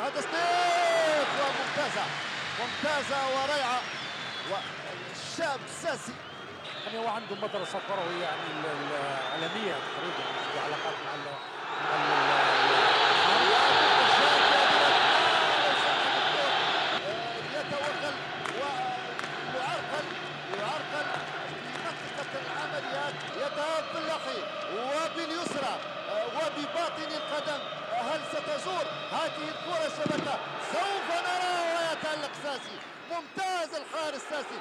هذا تصديق وممتازة ممتازة ورائعة. والشاب ساسي يعني هو عنده مدرسة كروية يعني عالمية تقريبا في علاقات مع يتوغل ويعرقل في منطقة العمليات. يذهب باللحي وباليسرى وبباطن القدم. هل ستزور هذه الكرة شبكة؟ سوف نرى. ويتألق ساسي. ممتاز الحارس ساسي.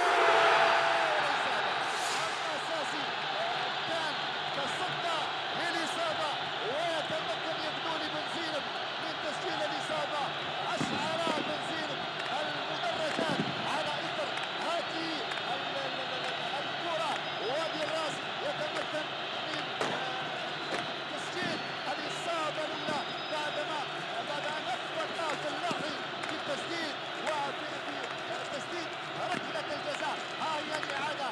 أما ساسي كان تصدى للإصابة ويتمكن يبدو لي بنزينم من تسجيل الإصابة. أشعر بنزينم المدرجات على إثر هذه الكرة وبالراس يتمكن من تسجيل الإصابة الأولى بعد أن أثبت في اللحي في التسديد وفي تسديد ركلة الجزاء. هي الإعادة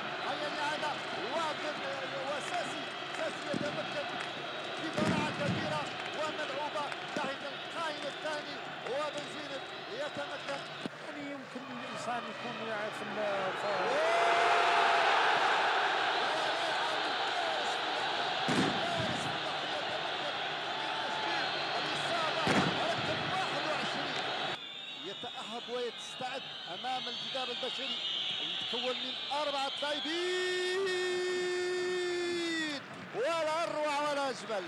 وساسي يتمكن ببراعة كبيرة وملعوبة ناحية القائم الثاني وبنزينم يتمكن. يعني يمكن الإنسان يكون يعني في يتأهب ويستعد أمام الجدار البشري المتكون من 4 لاعبين. ولا أروع ولا أجمل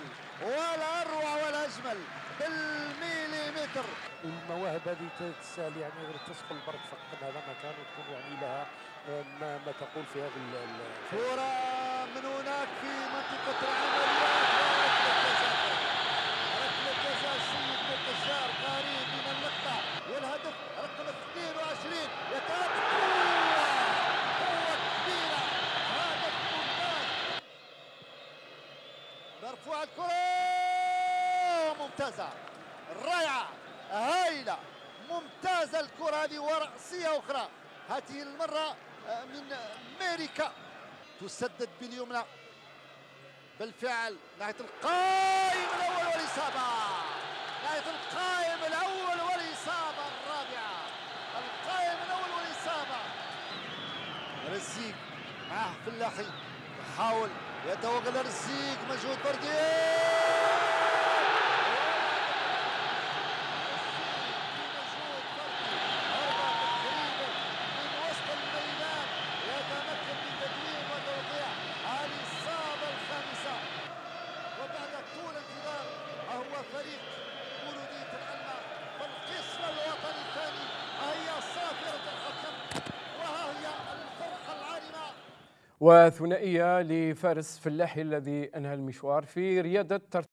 بالمليمتر. المواهب هذه تسال يعني غير تسقل برك فقد هذا مكان وتكون يعني لها ما تقول في هذا كرة من هناك في منطقة العمليات. ركلة جزاء السيد بالتجار قريب من النقطة والهدف رقم 22. يتأكد قوة كبيرة. هدف ممتاز. مرفوعة الكرة ممتازة رائعة هائلة ممتازة الكرة هذه ورأسية أخرى هذه المرة من ميريكا. تسدد باليمنى بالفعل ناحية القائم الأول والإصابة. ناحية القائم الأول والإصابة الرابعة. القائم الأول والإصابة. رزيق معه فلاحي يحاول يتوغل رزيق. مجهود بردي فريق مولودية العلمة فالقسم الوطني الثاني. هي صافرة الحكم وها هي الفرحة العارمة. وثنائية لفارس فلاحي الذي أنهى المشوار في رياضة